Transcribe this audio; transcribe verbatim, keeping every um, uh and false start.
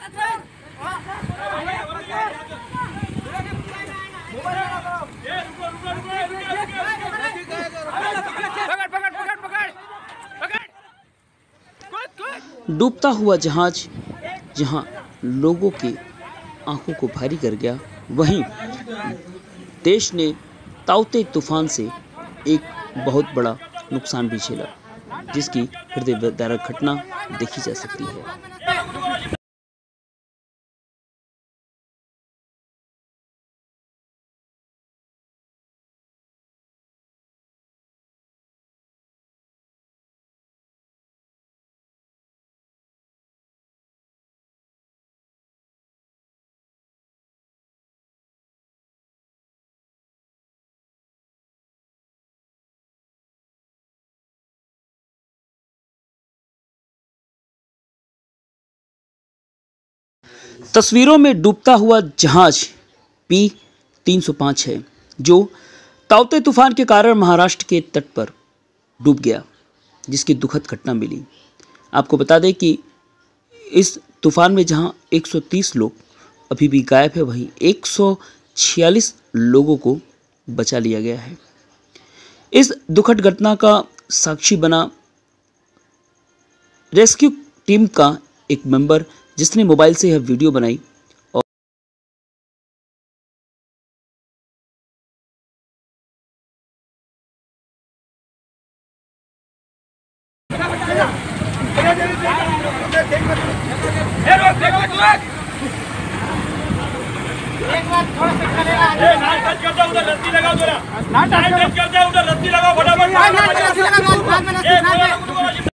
डूबता हुआ जहाज जहां लोगों के आंखों को भारी कर गया, वहीं देश ने ताउते तूफान से एक बहुत बड़ा नुकसान भी झेला, जिसकी हृदय विदारक घटना देखी जा सकती है। तस्वीरों में डूबता हुआ जहाज पी तीन सौ पाँच है, जो ताउते तूफान के कारण महाराष्ट्र के तट पर डूब गया, जिसकी दुखद घटना मिली। आपको बता दें कि इस तूफान में जहां एक सौ तीस लोग अभी भी गायब है, वहीं एक सौ छियालीस लोगों को बचा लिया गया है। इस दुखद घटना का साक्षी बना रेस्क्यू टीम का एक मेंबर, जिसने मोबाइल से यह वीडियो बनाई और एक बार थोड़ा सा खड़ेगा, ए नाच टच करता उधर रस्सी लगाओ जरा, नाच टच करता उधर रस्सी लगाओ फटाफट, नाच टच लगाओ, बाद में रस्सी